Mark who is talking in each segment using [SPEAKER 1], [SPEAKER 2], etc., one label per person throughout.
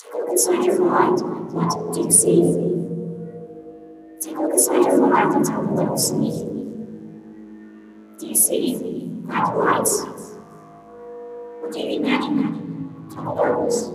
[SPEAKER 1] Look inside your mind. What do you see? Take a look inside your mind and tell me what you see. Do you see black lights? Or do you imagine tall darkness?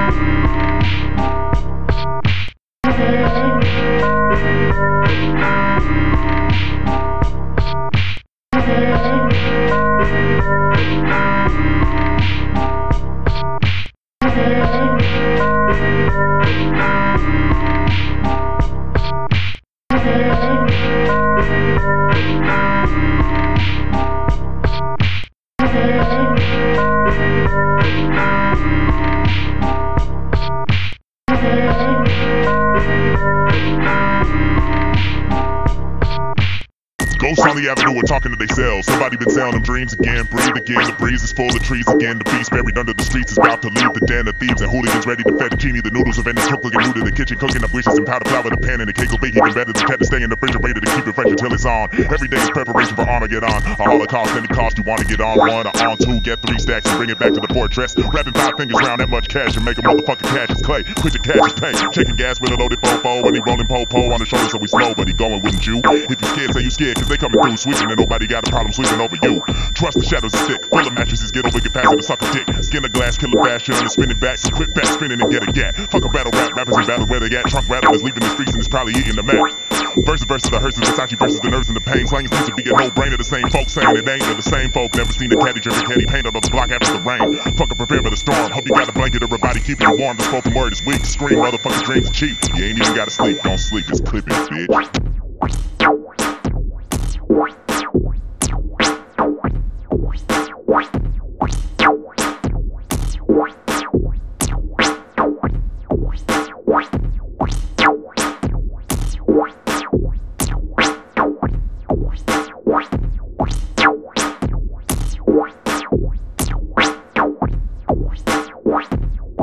[SPEAKER 2] Ghosts on the avenue are talking to themselves. Somebody been selling them dreams again. Breathe again. The breeze is full of trees again. The beast buried under the streets is about to leave the den of thieves and hooligans ready to fettuccine the noodles of any cook looking rude in the kitchen. Cooking up wishes and powder flour, the pan and the cake will bake even better. The cat to stay in the refrigerator to keep it fresh until it's on. Every day is preparation for Armageddon. A holocaust, any cost you want to get on one or on two. Get 3 stacks and bring it back to the fortress. Wrapping 5 fingers around that much cash and make a motherfucking cash is clay. Quit your cash is pain. Shaking gas with a loaded fofo and he rolling po-po on the shoulder so we slow, but he going, wouldn't you? If you scared, say you scared, cause they coming through sweeping and nobody got a problem sleeping over you. Trust the shadows are thick, full of mattresses, get over, get past it, a sucker dick. Skin of glass, killer fashion, and spinning back, so quit fast spinning and get a gat. Fuck a battle rap, rappers in battle where they at. Trunk rattlers leaving the streets and it's probably eating the mat. Versus the hearses, Versace versus the nerves and the pain. Slanging seems to be a no-brainer, the same folks saying it ain't. They're the same folk, never seen a caddy driven caddy paint on the block after the rain. Fucker prepare for the storm, hope you got a blanket over body keeping you warm. The spoken word is weak, scream, motherfucking dreams are cheap. You ain't even gotta sleep, don't sleep, just clip it, bitch.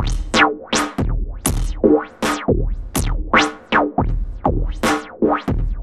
[SPEAKER 1] What?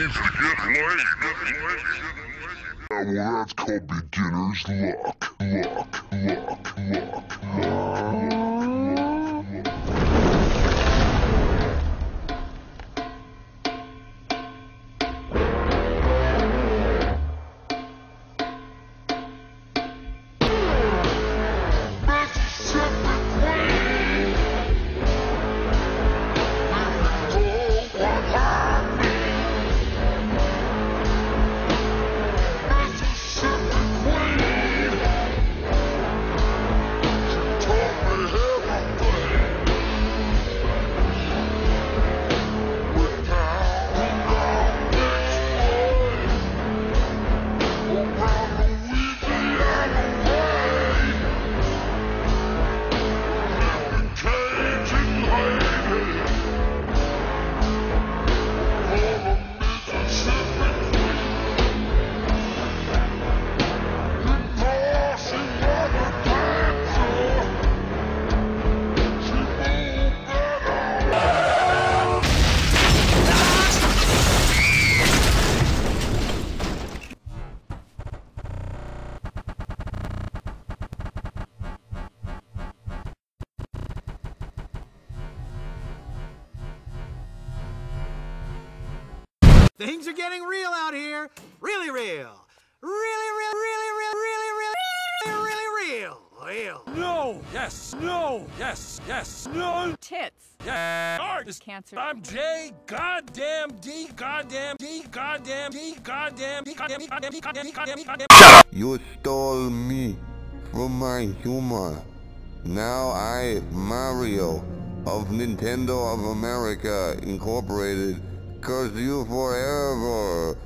[SPEAKER 2] needs to get laid. Yeah, well, that's called beginner's luck.
[SPEAKER 3] Things are getting real out here. Really real. Really real. No. Yes. No. Yes. Yes. No.
[SPEAKER 4] Tits.
[SPEAKER 3] Yeah. Art
[SPEAKER 4] is cancer.
[SPEAKER 3] I'm J. Goddamn D. Goddamn D. Goddamn D. Goddamn D. Goddamn D. Goddamn D. Goddamn D. Goddamn D. Goddamn D.
[SPEAKER 5] You stole me from my humor. Now I, Mario, of Nintendo of America Incorporated, curse you forever.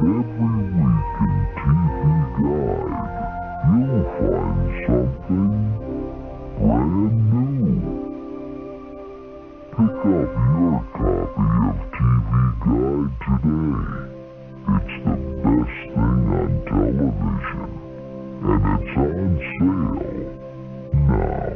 [SPEAKER 4] every week in TV Guide, you'll find something brand new. Pick up your copy of TV Guide today. It's the best thing on television, and it's on sale now.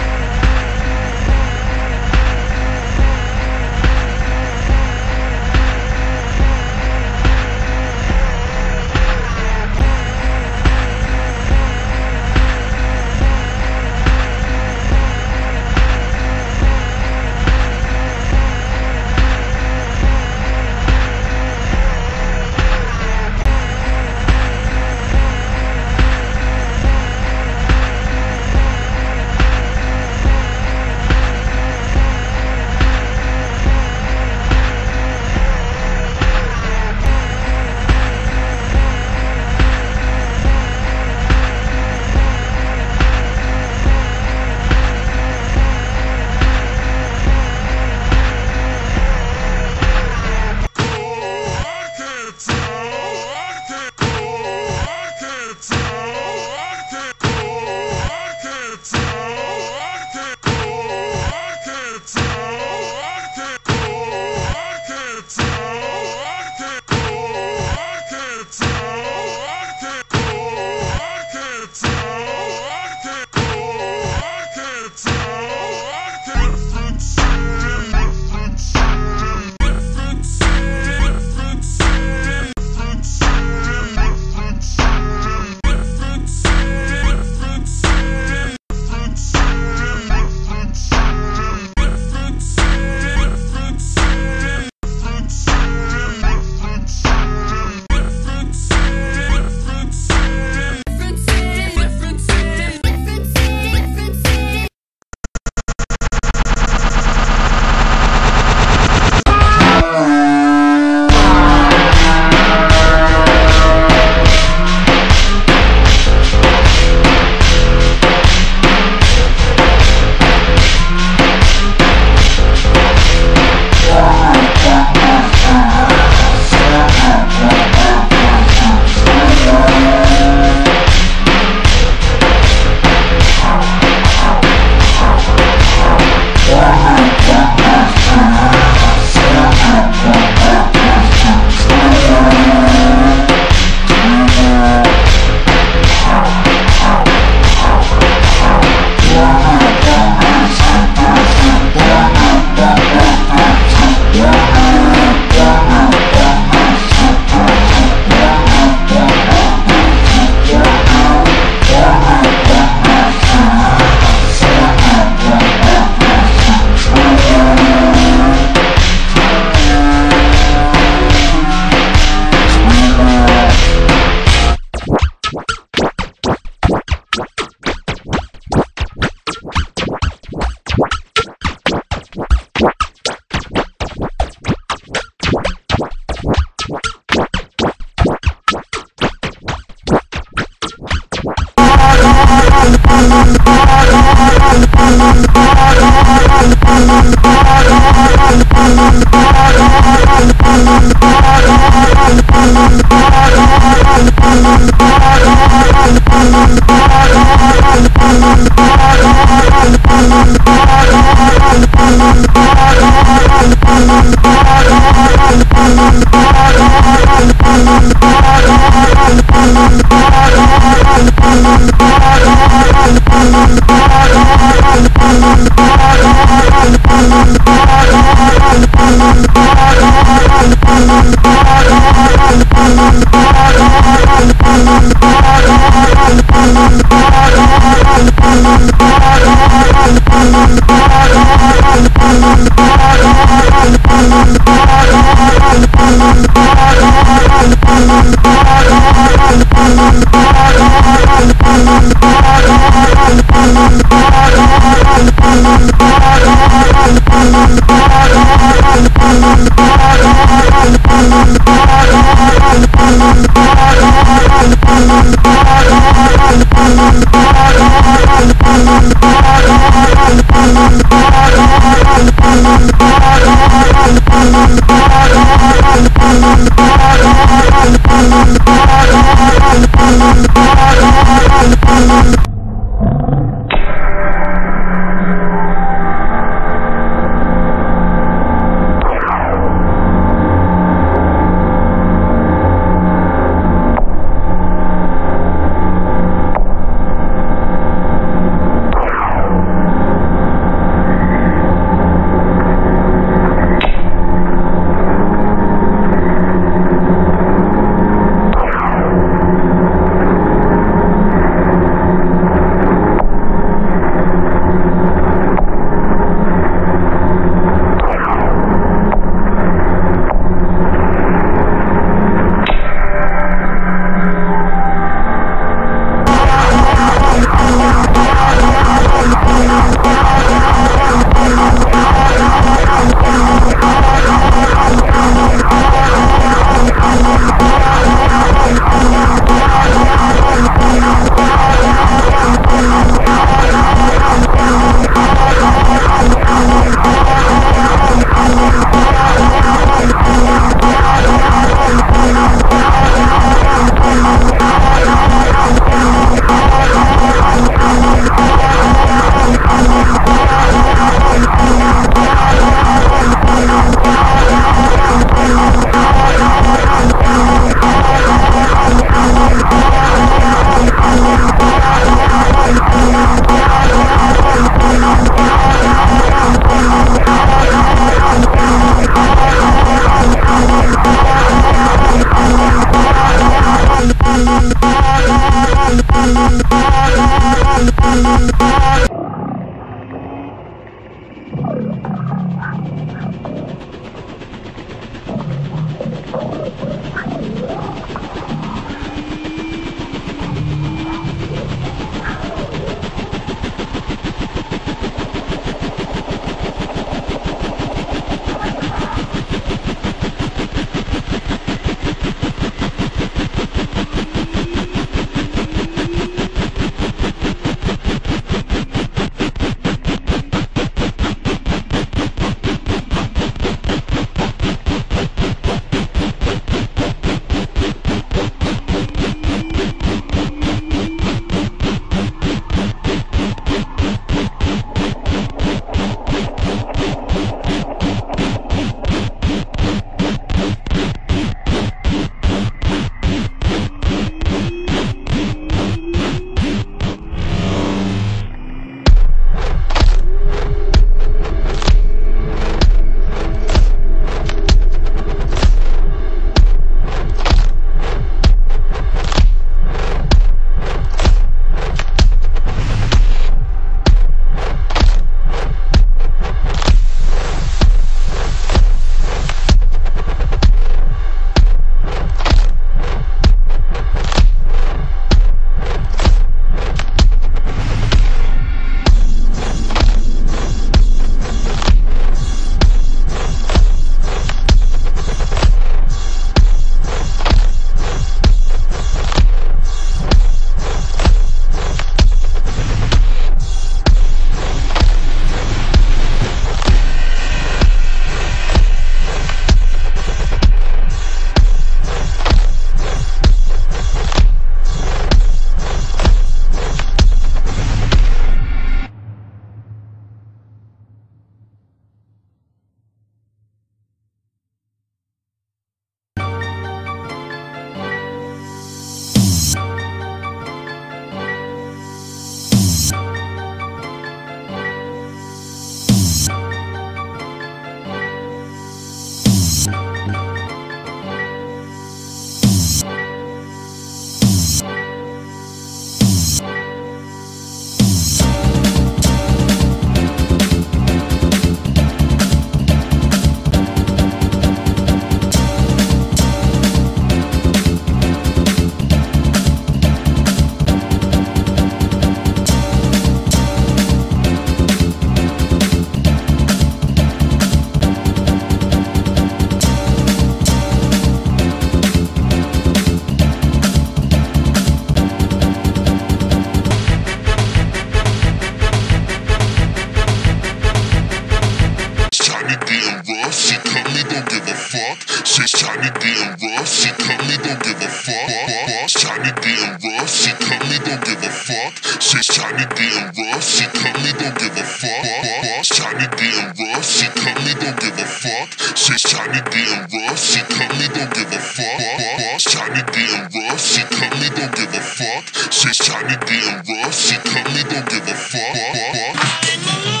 [SPEAKER 4] She's shiny, getting rough. She cut me, don't give a fuck. Shiny, getting rough. She cut me, don't give a fuck. She's shiny, getting rough. She cut me, don't give a fuck. Shiny, getting rough. She cut me, don't give a fuck. She's shiny, getting rough. She cut me, don't give a fuck. Shiny, getting rough. She cut me, don't give a fuck. She's shiny, getting rough. She cut me, don't give a fuck.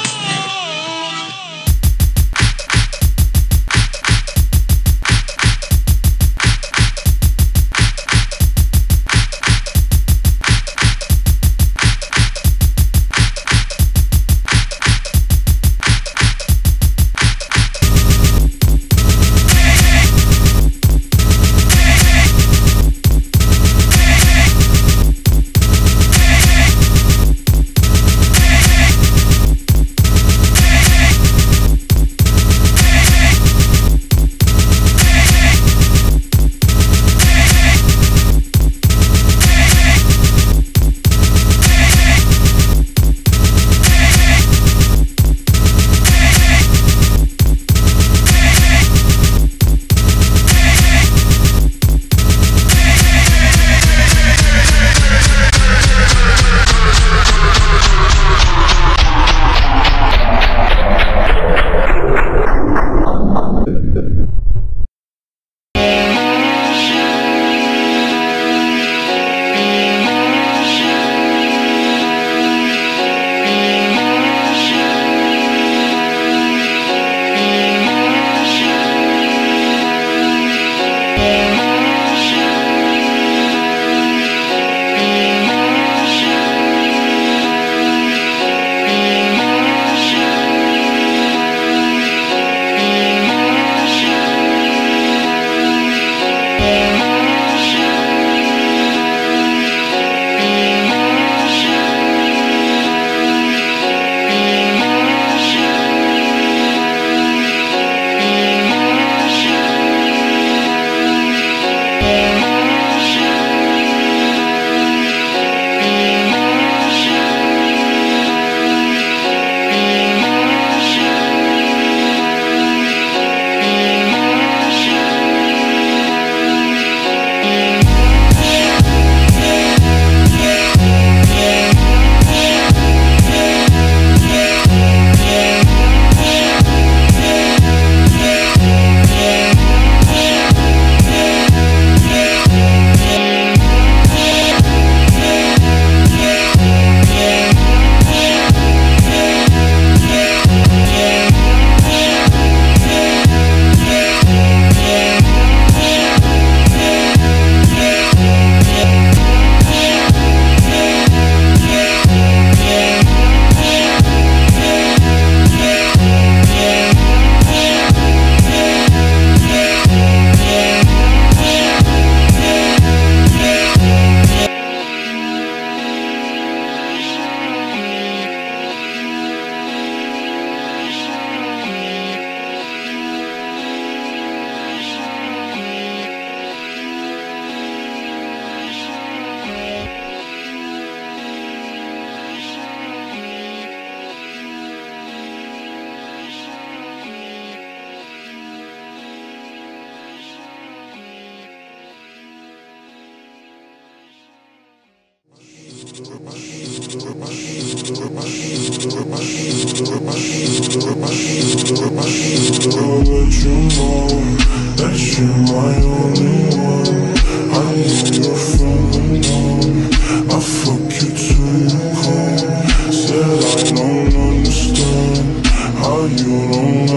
[SPEAKER 6] I'll let you know that you're my only one. I know you're from the north. I fuck you till you come. Said I don't understand how you don't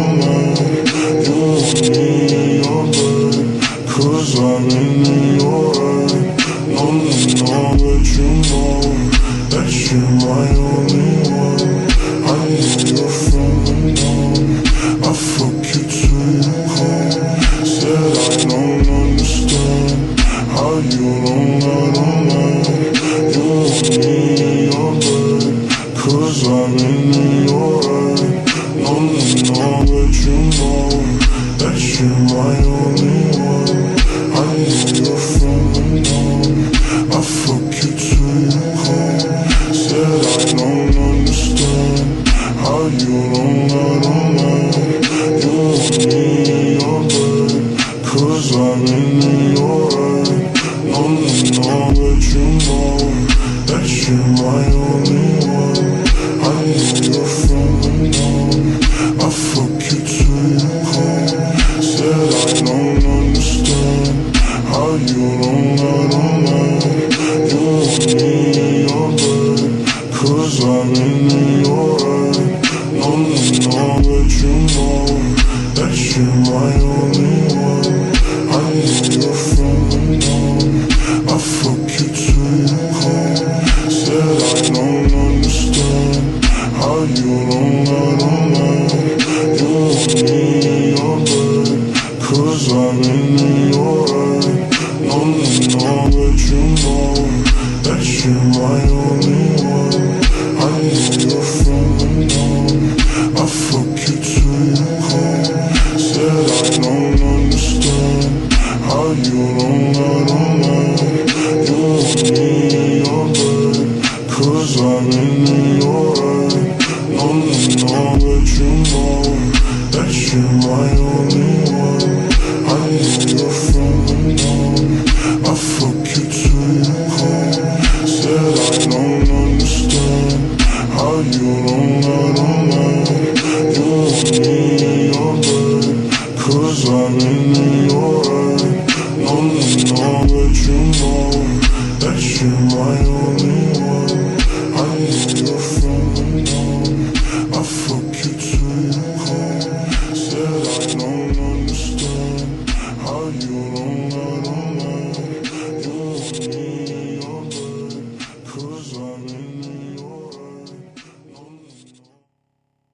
[SPEAKER 6] You want me in your bed, 'cause I'm in your head. No, I'll let you know that you're my only one. I know you're from the north. I fuck you till you come. Said I don't understand how you don't You want me in your bed, 'cause I'm in your head. No, I'll let you know that you're my only one. I know you're from the north. I fuck you till you come. Said I don't understand how you don't You want me in your bed, 'cause I'm in your head. No, I'll let you know that you're my only one. I know you're from the north. I fuck you till you come. Said I don't understand how you don't Cause I'm in your head. No, I'll let you know that you're my only one. I know you're from the north. I fuck you till you come. Said I don't understand how you don't You want me in your bed, 'cause I've been in your head. No, let you know that you're my only one. I know you're from the north, I fuck you till you come. Said I don't understand how you don't mind. You want me in your bed, 'cause I've been in your head. No, let you know that you're my only one. I know you're from the north, I fuck you till you come. Said I don't understand how you don't mind. You want me in your bed, 'cause I've been in your head. No, let you know that you're my only one. I know you're from the north, I fuck you till you come. Said